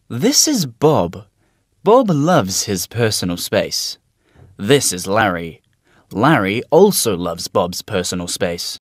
This is Bob. Bob loves his personal space. This is Larry. Larry also loves Bob's personal space.